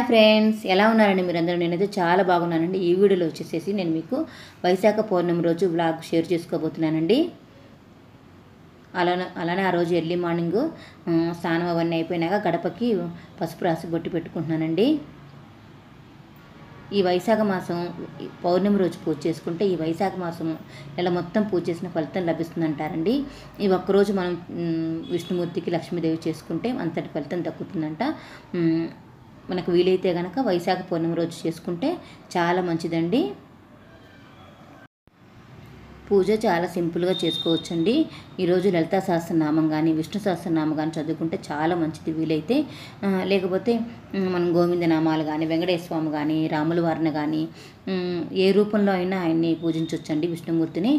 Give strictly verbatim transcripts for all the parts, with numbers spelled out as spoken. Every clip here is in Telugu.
ఫ్రెండ్స్, ఎలా ఉన్నారండి మీరందరూ? నేనైతే చాలా బాగున్నానండి. ఈ వీడియోలో వచ్చేసేసి నేను మీకు వైశాఖ పౌర్ణమి రోజు వ్లాగ్ షేర్ చేసుకోబోతున్నానండి. అలానే అలానే ఆ రోజు ఎర్లీ మార్నింగ్ స్నానం అవన్నీ అయిపోయినాక గడపకి పసుపు రాసి బొట్టు పెట్టుకుంటున్నానండి. ఈ వైశాఖ మాసం పౌర్ణమి రోజు పూజ చేసుకుంటే ఈ వైశాఖ మాసం నెల మొత్తం పూజ చేసిన ఫలితం లభిస్తుందంటారండి. ఈ ఒక్కరోజు మనం విష్ణుమూర్తికి లక్ష్మీదేవి చేసుకుంటే అంతటి ఫలితం దక్కుతుందంట. మనకు వీలైతే కనుక వైశాఖ పౌర్ణమి రోజు చేసుకుంటే చాలా మంచిదండి. పూజ చాలా సింపుల్గా చేసుకోవచ్చండి. ఈరోజు లలితా సహస్రనామం కానీ విష్ణు సహస్రనామం కానీ చదువుకుంటే చాలా మంచిది వీలైతే. లేకపోతే మనం గోవిందనామాలు కానీ వెంకటేశ్వర స్వామి కానీ రాముల వారిని కానీ ఏ రూపంలో అయినా ఆయన్ని పూజించవచ్చండి విష్ణుమూర్తిని.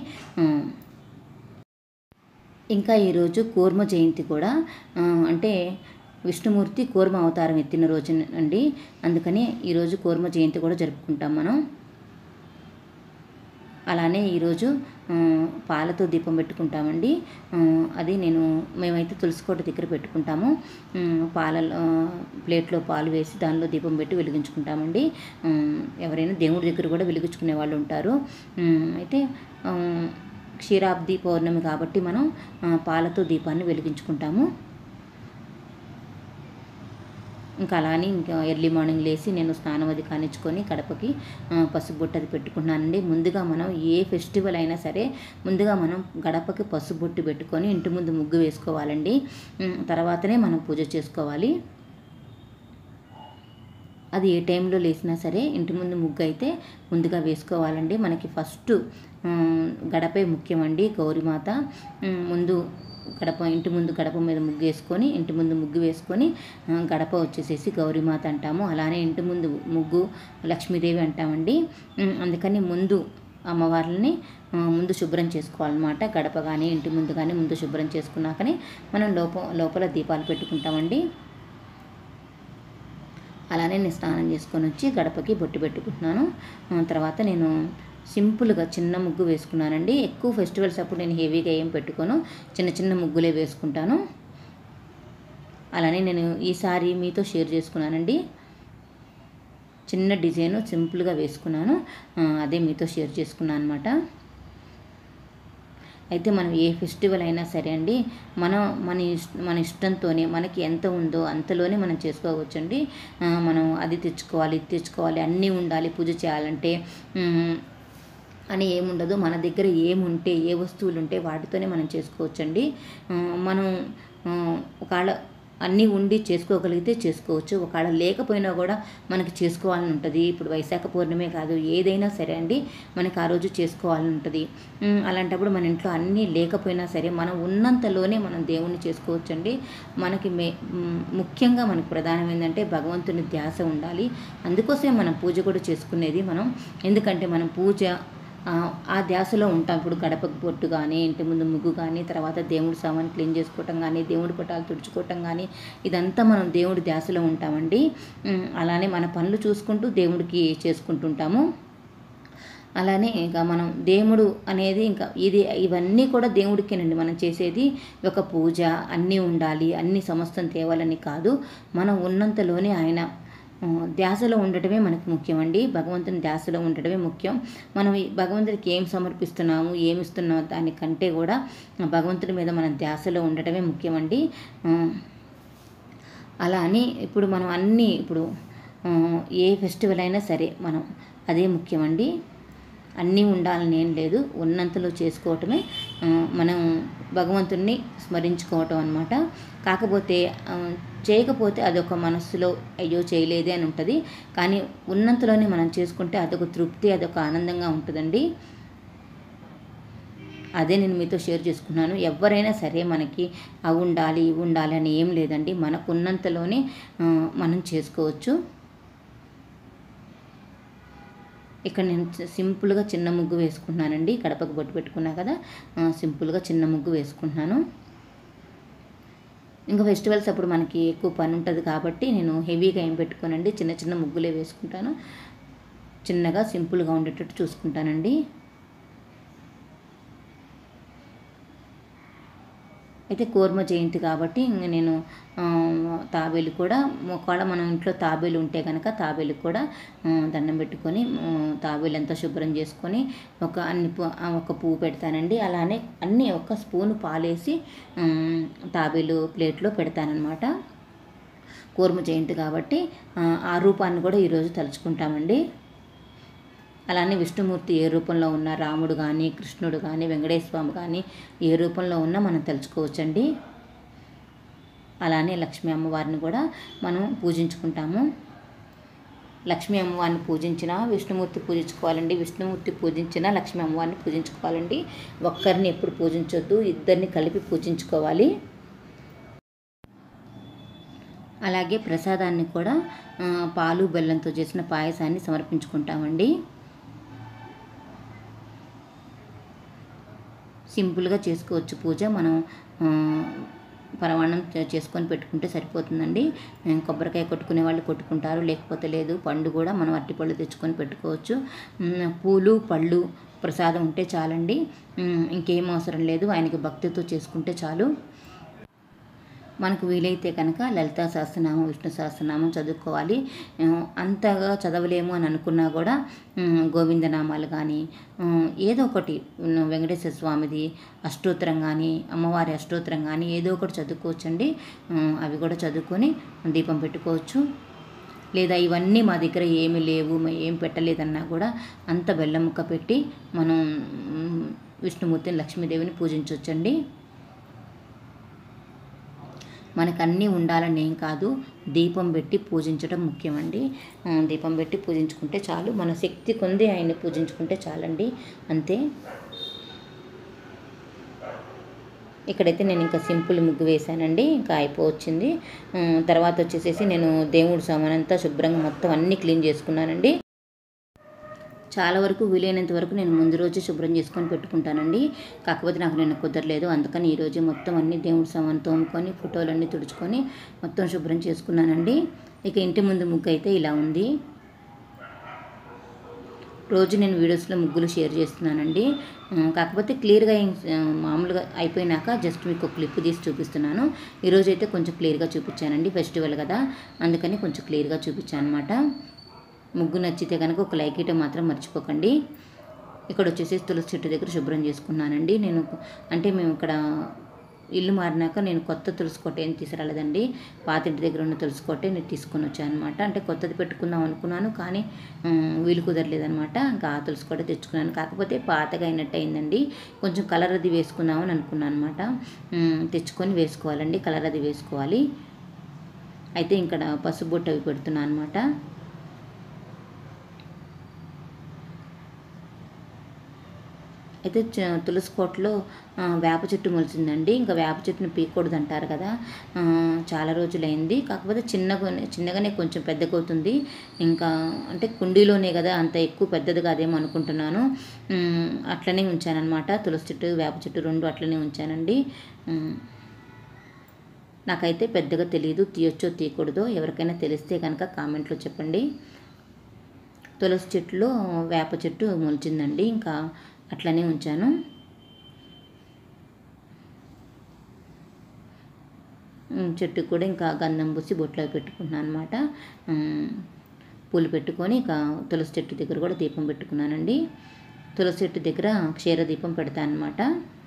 ఇంకా ఈరోజు కూర్మ జయంతి కూడా, అంటే విష్ణుమూర్తి కూర్మ అవతారం ఎత్తిన రోజు అండి. అందుకని ఈరోజు కూర్మ జయంతి కూడా జరుపుకుంటాం మనం. అలానే ఈరోజు పాలతో దీపం పెట్టుకుంటామండి. అది నేను మేమైతే తులసికోట దగ్గర పెట్టుకుంటాము. పాల ప్లేట్లో పాలు వేసి దానిలో దీపం పెట్టి వెలిగించుకుంటామండి. ఎవరైనా దేవుడి దగ్గర కూడా వెలిగించుకునే వాళ్ళు ఉంటారు. అయితే క్షీరాబ్ది పౌర్ణమి కాబట్టి మనం పాలతో దీపాన్ని వెలిగించుకుంటాము. ఇంకా అలానే ఇంకా ఎర్లీ మార్నింగ్ లేచి నేను స్నానం అది కానిచ్చుకొని గడపకి పసుపు బొట్టు అది పెట్టుకున్నానండి. ముందుగా మనం ఏ ఫెస్టివల్ అయినా సరే ముందుగా మనం గడపకి పసుపు బొట్టు పెట్టుకొని ఇంటి ముందు ముగ్గు వేసుకోవాలండి. తర్వాతనే మనం పూజ చేసుకోవాలి. అది ఏ టైంలో లేచినా సరే ఇంటి ముందు ముగ్గు అయితే ముందుగా వేసుకోవాలండి. మనకి ఫస్ట్ గడపే ముఖ్యమండి. గౌరీమాత ముందు గడప ఇంటి ముందు గడప మీద ముగ్గు వేసుకొని ఇంటి ముందు ముగ్గు వేసుకొని గడప వచ్చేసేసి గౌరీమాత అంటాము. అలానే ఇంటి ముందు ముగ్గు లక్ష్మీదేవి అంటామండి. అందుకని ముందు అమ్మవార్లని ముందు శుభ్రం చేసుకోవాలన్నమాట. గడప కానీ ఇంటి ముందు కానీ ముందు శుభ్రం చేసుకున్నాకనే మనం లోప లోపల దీపాలు పెట్టుకుంటామండి. అలానే నేను స్నానం చేసుకొని వచ్చి గడపకి బొట్టు పెట్టుకుంటున్నాను. తర్వాత నేను సింపుల్గా చిన్న ముగ్గు వేసుకున్నానండి. ఎక్కువ ఫెస్టివల్స్ అప్పుడు నేను హెవీగా ఏం పెట్టుకోను, చిన్న చిన్న ముగ్గులే వేసుకుంటాను. అలానే నేను ఈసారి మీతో షేర్ చేసుకున్నానండి. చిన్న డిజైను సింపుల్గా వేసుకున్నాను, అదే మీతో షేర్ చేసుకున్నాను అనమాట. అయితే మనం ఏ ఫెస్టివల్ అయినా సరే అండి, మనం మన ఇష్ట మన ఇష్టంతోనే మనకి ఎంత ఉందో అంతలోనే మనం చేసుకోవచ్చండి. మనం అది తెచ్చుకోవాలి ఇది తెచ్చుకోవాలి అన్నీ ఉండాలి పూజ చేయాలంటే అని ఏముండదు. మన దగ్గర ఏముంటే ఏ వస్తువులు ఉంటే వాటితోనే మనం చేసుకోవచ్చండి. మనం ఒకవేళ అన్నీ ఉండి చేసుకోగలిగితే చేసుకోవచ్చు, ఒకవేళ లేకపోయినా కూడా మనకి చేసుకోవాలని ఉంటుంది. ఇప్పుడు వైశాఖ పౌర్ణమే కాదు, ఏదైనా సరే అండి మనకి ఆ రోజు చేసుకోవాలని ఉంటుంది. అలాంటప్పుడు మన ఇంట్లో అన్నీ లేకపోయినా సరే మనం ఉన్నంతలోనే మనం దేవుణ్ణి చేసుకోవచ్చండి. మనకి మే ముఖ్యంగా మనకు ప్రధానం ఏంటంటే భగవంతుని ధ్యాస ఉండాలి. అందుకోసమే మనం పూజ కూడా చేసుకునేది మనం. ఎందుకంటే మనం పూజ ఆ ధ్యాసలో ఉంటాం. ఇప్పుడు గడపకు బొట్టు కానీ ఇంటి ముందు ముగ్గు కానీ తర్వాత దేవుడి సామాన్ క్లీన్ చేసుకోవటం కానీ దేవుడి పటాలు తుడుచుకోవటం కానీ ఇదంతా మనం దేవుడి ధ్యాసలో ఉంటామండి. అలానే మన పనులు చూసుకుంటూ దేవుడికి చేసుకుంటుంటాము. అలానే ఇంకా మనం దేవుడు అనేది ఇంకా ఇది ఇవన్నీ కూడా దేవుడికేనండి మనం చేసేది. ఒక పూజ అన్నీ ఉండాలి అన్నీ సమస్తం తేవాలని కాదు, మనం ఉన్నంతలోనే ఆయన ధ్యాసలో ఉండటమే మనకు ముఖ్యమండి. భగవంతుని ధ్యాసలో ఉండటమే ముఖ్యం. మనం భగవంతుడికి ఏం సమర్పిస్తున్నాము ఏమి ఇస్తున్నాము దానికంటే కూడా భగవంతుడి మీద మన ధ్యాసలో ఉండటమే ముఖ్యమండి. అలా అని ఇప్పుడు మనం అన్నీ ఇప్పుడు ఏ ఫెస్టివల్ అయినా సరే మనం అదే ముఖ్యమండి. అన్నీ ఉండాలని ఏం లేదు, ఉన్నంతలో చేసుకోవటమే మనం భగవంతుడిని స్మరించుకోవటం అన్నమాట. కాకపోతే చేయకపోతే అదొక మనస్సులో అయ్యో చేయలేదే అని ఉంటుంది. కానీ ఉన్నంతలోనే మనం చేసుకుంటే అదొక తృప్తి, అదొక ఆనందంగా ఉంటుందండి. అదే నేను మీతో షేర్ చేసుకున్నాను. ఎవరైనా సరే మనకి అవి ఉండాలి ఇవి ఉండాలి అని ఏం లేదండి, మనకు ఉన్నంతలోనే మనం చేసుకోవచ్చు. ఇక్కడ నేను సింపుల్గా చిన్న ముగ్గు వేసుకుంటున్నానండి. గడపకు బొట్టు పెట్టుకున్నా కదా, సింపుల్గా చిన్న ముగ్గు వేసుకుంటున్నాను. ఇంకా ఫెస్టివల్స్ అప్పుడు మనకి ఎక్కువ పని ఉంటుంది కాబట్టి నేను హెవీగా ఏం పెట్టుకోనండి, చిన్న చిన్న ముగ్గులే వేసుకుంటాను. చిన్నగా సింపుల్గా ఉండేటట్టు చూసుకుంటానండి. అయితే కూర్మ జయంతి కాబట్టి ఇంక నేను తాబేలు కూడా ఒకవేళ మనం ఇంట్లో తాబేలు ఉంటే కనుక తాబేలు కూడా దండం పెట్టుకొని తాబేలు అంతా శుభ్రం చేసుకొని ఒక అన్ని ఒక పువ్వు పెడతానండి. అలానే అన్నీ ఒక స్పూను పాలేసి తాబేలు ప్లేట్లో పెడతానన్నమాట. కూర్మ జయంతి కాబట్టి ఆ రూపాన్ని కూడా ఈరోజు తలుచుకుంటామండి. అలానే విష్ణుమూర్తి ఏ రూపంలో ఉన్న రాముడు కానీ కృష్ణుడు కానీ వెంకటేశ్వర స్వామి కానీ ఏ రూపంలో ఉన్నా మనం తలుచుకోవచ్చండి. అలానే లక్ష్మీ అమ్మవారిని కూడా మనం పూజించుకుంటాము. లక్ష్మీ అమ్మవారిని పూజించినా విష్ణుమూర్తి పూజించుకోవాలండి, విష్ణుమూర్తి పూజించినా లక్ష్మీ అమ్మవారిని పూజించుకోవాలండి. ఒక్కరిని ఎప్పుడు పూజించొద్దు, ఇద్దరిని కలిపి పూజించుకోవాలి. అలాగే ప్రసాదాన్ని కూడా పాలు బెల్లంతో చేసిన పాయసాన్ని సమర్పించుకుంటామండి. సింపుల్గా చేసుకోవచ్చు పూజ. మనం పరమాన్నం చేసుకొని పెట్టుకుంటే సరిపోతుందండి. కొబ్బరికాయ కొట్టుకునే వాళ్ళు కొట్టుకుంటారు, లేకపోతే లేదు. పండు కూడా మనం అరటిపళ్ళు తెచ్చుకొని పెట్టుకోవచ్చు. పూలు పళ్ళు ప్రసాదం ఉంటే చాలండి, ఇంకేం అవసరం లేదు. ఆయనకి భక్తితో చేసుకుంటే చాలు. మనకు వీలైతే కనుక లలితా సహస్రనామం విష్ణు సహస్రనామం చదువుకోవాలి. అంతగా చదవలేము అని అనుకున్నా కూడా గోవిందనామాలు కానీ ఏదో ఒకటి వెంకటేశ్వర స్వామిది అష్టోత్తరం కానీ అమ్మవారి అష్టోత్తరం కానీ ఏదో ఒకటి చదువుకోవచ్చండి. అవి కూడా చదువుకొని దీపం పెట్టుకోవచ్చు. లేదా ఇవన్నీ మా దగ్గర ఏమీ లేవు, ఏం పెట్టలేదన్నా కూడా అంత బెల్లం ముక్క పెట్టి మనం విష్ణుమూర్తిని లక్ష్మీదేవిని పూజించవచ్చండి. మనకు అన్నీ ఉండాలని ఏం కాదు, దీపం పెట్టి పూజించడం ముఖ్యమండి. దీపం పెట్టి పూజించుకుంటే చాలు, మన శక్తి కొంది ఆయన్ని పూజించుకుంటే చాలండి, అంతే. ఇక్కడైతే నేను ఇంకా సింపుల్ ముగ్గు వేశానండి, ఇంకా అయిపోవచ్చింది. తర్వాత వచ్చేసేసి నేను దేవుడి సామానంతా శుభ్రంగా మొత్తం అన్నీ క్లీన్ చేసుకున్నానండి. చాలా వరకు వీలైనంత వరకు నేను ముందు రోజే శుభ్రం చేసుకొని పెట్టుకుంటానండి. కాకపోతే నాకు నేను కుదరలేదు, అందుకని ఈరోజు మొత్తం అన్ని దేవుడి సామాను తోముకొని ఫోటోలన్నీ తుడుచుకొని మొత్తం శుభ్రం చేసుకున్నానండి. ఇక ఇంటి ముందు ముగ్గు అయితే ఇలా ఉంది. రోజు నేను వీడియోస్లో ముగ్గులు షేర్ చేస్తున్నానండి. కాకపోతే క్లియర్గా మామూలుగా అయిపోయినాక జస్ట్ మీకు ఒక క్లిప్ తీసి చూపిస్తున్నాను. ఈరోజు అయితే కొంచెం క్లియర్గా చూపించానండి, ఫెస్టివల్ కదా అందుకని కొంచెం క్లియర్గా చూపించాను అనమాట. ముగ్గు నచ్చితే కనుక ఒక లైక్ ఇవ్వటం మాత్రం మర్చిపోకండి. ఇక్కడ వచ్చేసి తులసి చెట్టు దగ్గర శుభ్రం చేసుకున్నానండి. నేను అంటే మేము ఇక్కడ ఇల్లు మారినాక నేను కొత్త తులసి కోట ఏం తీసుకురాలేదండి, పాత ఇంటి దగ్గర ఉన్న తులసి కోటే నేను తీసుకొని వచ్చాను అనమాట. అంటే కొత్తది పెట్టుకుందాం అనుకున్నాను, కానీ వీలు కుదరలేదనమాట. ఇంకా ఆ తులసి కోట తెచ్చుకున్నాను. కాకపోతే పాతగా అయినట్టు అయిందండి, కొంచెం కలర్ అది వేసుకుందామని అనుకున్నాను అనమాట. తెచ్చుకొని వేసుకోవాలండి, కలర్ అది వేసుకోవాలి. అయితే ఇక్కడ పసుపు బొట్టు అవి పెడుతున్నాను అనమాట. అయితే తులసి కోటలో వేప చెట్టు మొలిచిందండి. ఇంకా వేప చెట్టుని పీకూడదు అంటారు కదా, చాలా రోజులైంది. కాకపోతే చిన్నగా చిన్నగానే కొంచెం పెద్దగా అవుతుంది. ఇంకా అంటే కుండీలోనే కదా, అంత ఎక్కువ పెద్దది కాదేమో అనుకుంటున్నాను. అట్లనే ఉంచానన్నమాట. తులసి చెట్టు వేప చెట్టు రెండు అట్లనే ఉంచానండి. నాకైతే పెద్దగా తెలియదు, తీయొచ్చో తీయకూడదో. ఎవరికైనా తెలిస్తే కనుక కామెంట్లో చెప్పండి. తులసి చెట్టులో వేప చెట్టు మొలిచిందండి, ఇంకా అట్లనే ఉంచాను. చెట్టు కూడా ఇంకా గంధం పూసి బొట్లో పెట్టుకుంటున్నాను అనమాట. పూలు పెట్టుకొని ఇక తులసి చెట్టు దగ్గర కూడా దీపం పెట్టుకున్నానండి. తులసి చెట్టు దగ్గర క్షీర దీపం పెడతాను అనమాట.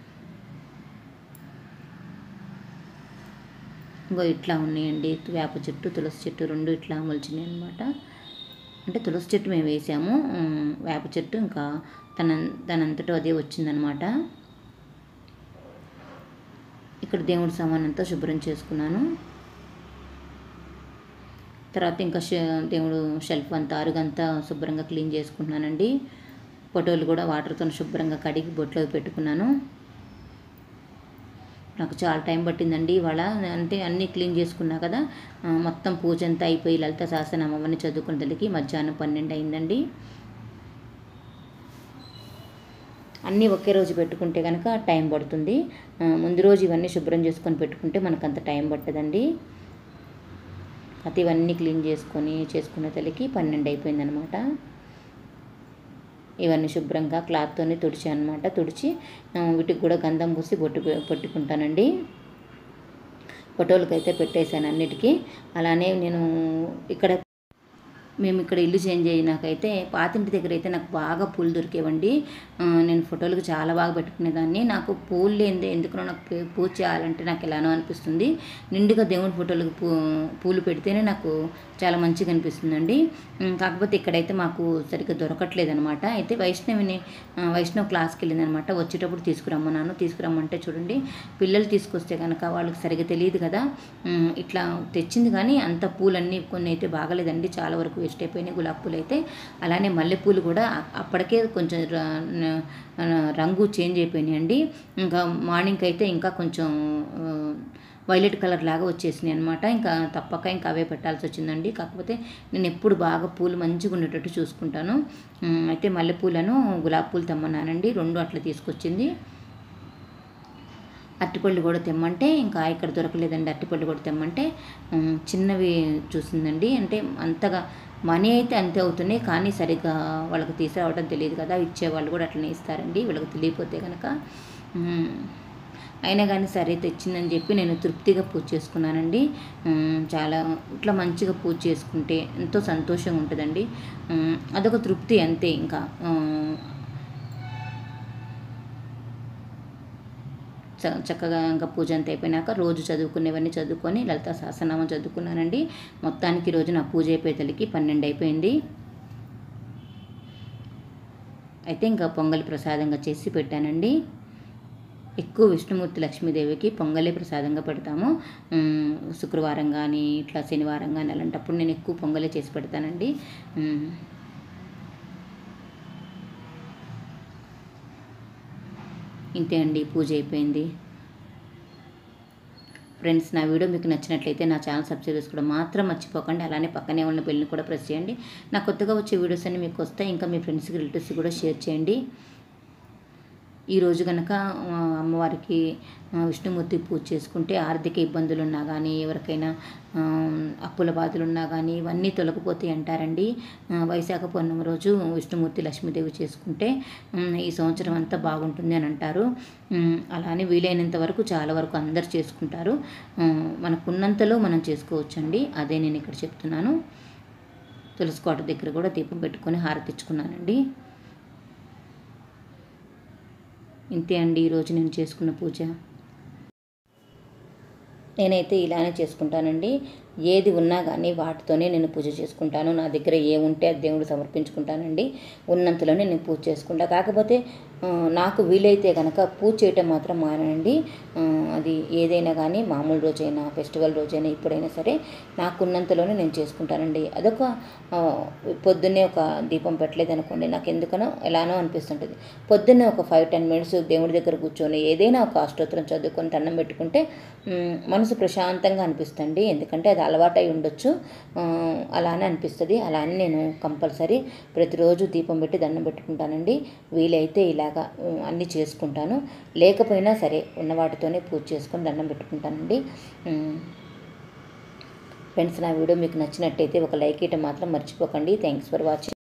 ఇంకో ఇట్లా ఉన్నాయండి, వేప చెట్టు తులసి చెట్టు రెండు ఇట్లా మొలిచినాయి అనమాట. అంటే తులసి చెట్టు మేము వేసాము, వేప చెట్టు ఇంకా తన దానంతటో అదే వచ్చిందనమాట. ఇక్కడ దేవుడి సామాన్ అంతా శుభ్రం చేసుకున్నాను. తర్వాత ఇంకా దేవుడు షెల్ఫ్ అంతా అరుగంతా శుభ్రంగా క్లీన్ చేసుకుంటున్నానండి. ఫోటోలు కూడా వాటర్తో శుభ్రంగా కడిగి బొట్లో పెట్టుకున్నాను. నాకు చాలా టైం పట్టిందండి ఇవాళ. అంటే అన్నీ క్లీన్ చేసుకున్నా కదా, మొత్తం పూజ అంతా అయిపోయి లలిత సహస్రనామం అవన్నీ చదువుకునేసరికి మధ్యాహ్నం పన్నెండు అయిందండి. అన్నీ ఒకే రోజు పెట్టుకుంటే కనుక టైం పడుతుంది. ముందు రోజు ఇవన్నీ శుభ్రం చేసుకొని పెట్టుకుంటే మనకు అంత టైం పట్టదండి. అయితే ఇవన్నీ క్లీన్ చేసుకొని చేసుకునే తల్లికి పన్నెండు అయిపోయిందనమాట. ఇవన్నీ శుభ్రంగా క్లాత్తోనే తుడిచి అనమాట. తుడిచి వీటికి కూడా గంధం పూసి బొట్టు పెట్టుకుంటానండి. ఫోటోలకైతే పెట్టేశాను అన్నిటికీ. అలానే నేను ఇక్కడ మేము ఇక్కడ ఇల్లు చేంజ్ అయినాకైతే పాతింటి దగ్గర అయితే నాకు బాగా పూలు దొరికేవండి. నేను ఫోటోలకు చాలా బాగా పెట్టుకునేదాన్ని. నాకు పూలు లేనిదే ఎందుకునో నాకు పూజ చేయాలంటే నాకు ఎలానో అనిపిస్తుంది. నిండుగా దేవుని ఫోటోలకు పూ పూలు పెడితేనే నాకు చాలా మంచిగా అనిపిస్తుందండి. కాకపోతే ఇక్కడైతే మాకు సరిగ్గా దొరకట్లేదు అనమాట. అయితే వైష్ణవిని వైష్ణవ్ క్లాస్కి వెళ్ళిందనమాట. వచ్చేటప్పుడు తీసుకురమ్మన్నాను. తీసుకురమ్మంటే చూడండి, పిల్లలు తీసుకొస్తే కనుక వాళ్ళకి సరిగ్గా తెలియదు కదా. ఇట్లా తెచ్చింది కానీ అంత పూలన్నీ కొన్ని అయితే బాగలేదండి, చాలా వరకు వేస్ట్ అయిపోయినాయి గులాబీ పూలు అయితే. అలానే మల్లెపూలు కూడా అప్పటికే కొంచెం రంగు చేంజ్ అయిపోయినాయండి. ఇంకా మార్నింగ్కి అయితే ఇంకా కొంచెం వైలెట్ కలర్ లాగా వచ్చేసినాయి అనమాట. ఇంకా తప్పక ఇంకా అవే పెట్టాల్సి వచ్చిందండి. కాకపోతే నేను ఎప్పుడు బాగా పూలు మంచిగా ఉండేటట్టు చూసుకుంటాను. అయితే మల్లెపూలను గులాబీ పూలు తెమ్మన్నానండి, రెండు అట్లా తీసుకొచ్చింది. అరటిపళ్ళు కూడా తెమ్మంటే ఇంకా ఇక్కడ దొరకలేదండి. అరటిపళ్ళు కూడా తెమ్మంటే చిన్నవి చూసిందండి. అంటే అంతగా మనీ అయితే అంతే అవుతున్నాయి, కానీ సరిగ్గా వాళ్ళకి తీసుకురావడం తెలియదు కదా. ఇచ్చేవాళ్ళు కూడా అట్లనే ఇస్తారండి వీళ్ళకి తెలియకపోతే కనుక. అయినా కానీ సరే తెచ్చిందని చెప్పి నేను తృప్తిగా పూజ చేసుకున్నానండి. చాలా ఇట్లా మంచిగా పూజ చేసుకుంటే ఎంతో సంతోషంగా ఉంటుందండి. అదొక తృప్తి అంతే. ఇంకా చక్కగా ఇంకా పూజ అంతా అయిపోయినాక రోజు చదువుకునేవన్నీ చదువుకొని లలితా సహస్రనామం చదువుకున్నానండి. మొత్తానికి రోజు నా పూజ అయిపోయేతలకి పన్నెండు అయిపోయింది. అయితే ఇంకా పొంగలి ప్రసాదంగా చేసి పెట్టానండి. ఎక్కువ విష్ణుమూర్తి లక్ష్మీదేవికి పొంగలే ప్రసాదంగా పెడతాము. శుక్రవారం కానీ ఇట్లా శనివారం కానీ అలాంటప్పుడు నేను ఎక్కువ పొంగలే చేసి పెడతానండి. ఇంతే అండి, పూజ అయిపోయింది. ఫ్రెండ్స్, నా వీడియో మీకు నచ్చినట్లయితే నా ఛానల్ సబ్స్క్రైబ్ చేసుకోవడం మాత్రం మర్చిపోకండి. అలానే పక్కనే ఉన్న బెల్ని కూడా ప్రెస్ చేయండి. నా కొత్తగా వచ్చే వీడియోస్ అన్ని మీకు వస్తాయి. ఇంకా మీ ఫ్రెండ్స్కి రిలేటివ్స్కి కూడా షేర్ చేయండి. ఈరోజు కనుక అమ్మవారికి విష్ణుమూర్తి పూజ చేసుకుంటే ఆర్థిక ఇబ్బందులు ఉన్నా కానీ, ఎవరికైనా అప్పుల బాధలు ఉన్నా కానీ ఇవన్నీ తొలగిపోతాయి అంటారండి. వైశాఖ పౌర్ణమి రోజు విష్ణుమూర్తి లక్ష్మీదేవి చేసుకుంటే ఈ సంవత్సరం అంతా బాగుంటుంది అని అంటారు. అలానే వీలైనంత వరకు చాలా వరకు అందరు చేసుకుంటారు. మనకున్నంతలో మనం చేసుకోవచ్చండి. అదే నేను ఇక్కడ చెప్తున్నాను. తులసి కోట దగ్గర కూడా దీపం పెట్టుకొని హారతి ఇచ్చుకున్నానండి. ఇంతే అండి ఈరోజు నేను చేసుకున్న పూజ. నేనైతే ఇలానే చేసుకుంటానండి. ఏది ఉన్నా కానీ వాటితోనే నేను పూజ చేసుకుంటాను. నా దగ్గర ఏముంటే అది దేవుడు సమర్పించుకుంటానండి. ఉన్నంతలోనే నేను పూజ చేసుకుంటా. కాకపోతే నాకు వీలైతే కనుక పూజ చేయటం మాత్రం మానండి. అది ఏదైనా కానీ మామూలు రోజైనా ఫెస్టివల్ రోజైనా ఎప్పుడైనా సరే నాకున్నంతలోనే నేను చేసుకుంటానండి. అదొక పొద్దున్నే ఒక దీపం పెట్టలేదు అనుకోండి, నాకు ఎందుకనో ఎలానో అనిపిస్తుంటుంది. పొద్దున్నే ఒక ఫైవ్ టెన్ మినిట్స్ దేవుడి దగ్గర కూర్చొని ఏదైనా ఒక అష్టోత్తరం చదువుకొని దండం పెట్టుకుంటే మనసు ప్రశాంతంగా అనిపిస్తుంది. ఎందుకంటే అది అలవాటై ఉండొచ్చు, అలానే అనిపిస్తుంది. అలానే నేను కంపల్సరీ ప్రతిరోజు దీపం పెట్టి దండం పెట్టుకుంటానండి. వీలైతే ఇలాగా అన్నీ చేసుకుంటాను. లేకపోయినా సరే ఉన్న వాటితోనే పూజ చేసుకొని దండం పెట్టుకుంటానండి. ఫ్రెండ్స్, నా వీడియో మీకు నచ్చినట్టయితే ఒక లైక్ ఇవ్వడం మాత్రం మర్చిపోకండి. Thanks for watching.